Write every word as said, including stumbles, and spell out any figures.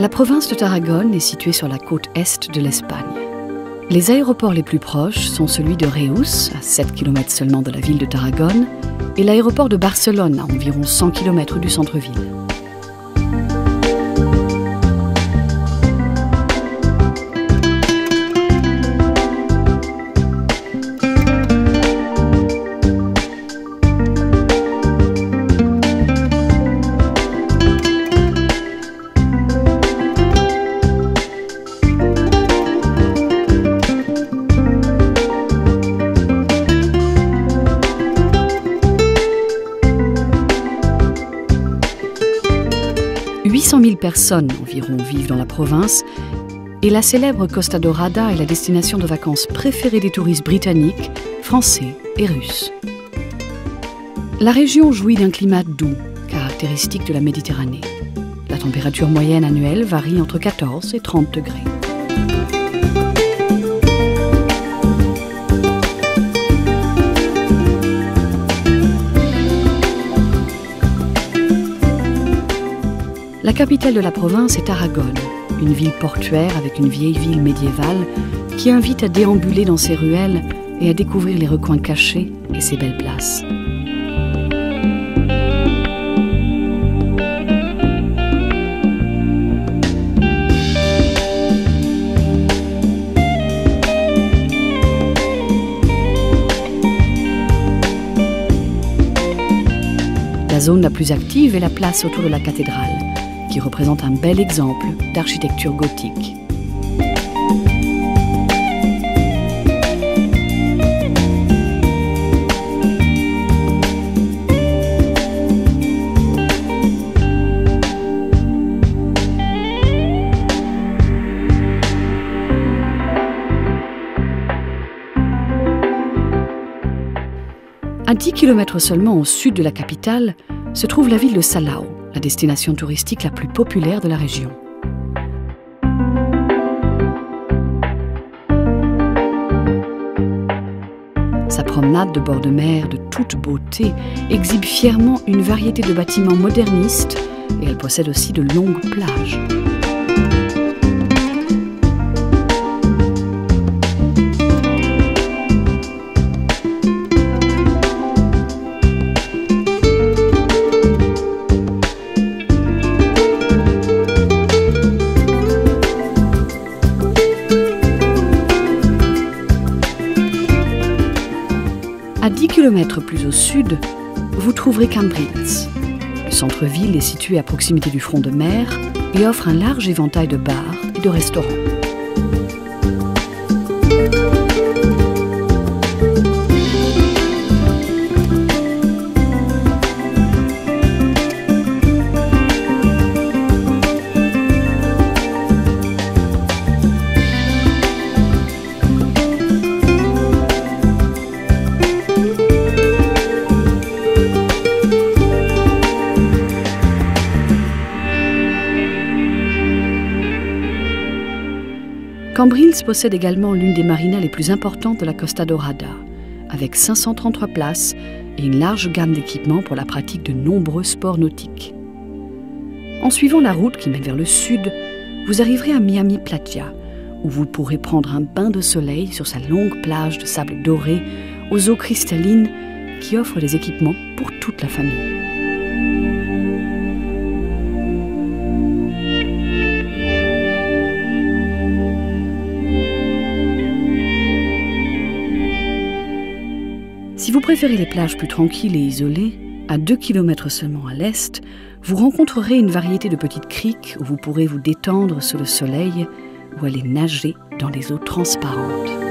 La province de Tarragone est située sur la côte est de l'Espagne. Les aéroports les plus proches sont celui de Reus, à sept kilomètres seulement de la ville de Tarragone, et l'aéroport de Barcelone, à environ cent kilomètres du centre-ville. huit cent mille personnes environ vivent dans la province et la célèbre Costa Dorada est la destination de vacances préférée des touristes britanniques, français et russes. La région jouit d'un climat doux, caractéristique de la Méditerranée. La température moyenne annuelle varie entre quatorze et trente degrés. La capitale de la province est Tarragone, une ville portuaire avec une vieille ville médiévale qui invite à déambuler dans ses ruelles et à découvrir les recoins cachés et ses belles places. La zone la plus active est la place autour de la cathédrale, qui représente un bel exemple d'architecture gothique. À dix kilomètres seulement au sud de la capitale se trouve la ville de Salao, la destination touristique la plus populaire de la région. Sa promenade de bord de mer de toute beauté exhibe fièrement une variété de bâtiments modernistes et elle possède aussi de longues plages. À dix kilomètres plus au sud, vous trouverez Cambrils. Le centre-ville est situé à proximité du front de mer et offre un large éventail de bars et de restaurants. Cambrils possède également l'une des marinas les plus importantes de la Costa Dorada, avec cinq cent trente-trois places et une large gamme d'équipements pour la pratique de nombreux sports nautiques. En suivant la route qui mène vers le sud, vous arriverez à Miami Playa, où vous pourrez prendre un bain de soleil sur sa longue plage de sable doré aux eaux cristallines qui offre des équipements pour toute la famille. Si vous préférez les plages plus tranquilles et isolées, à deux kilomètres seulement à l'est, vous rencontrerez une variété de petites criques où vous pourrez vous détendre sous le soleil ou aller nager dans les eaux transparentes.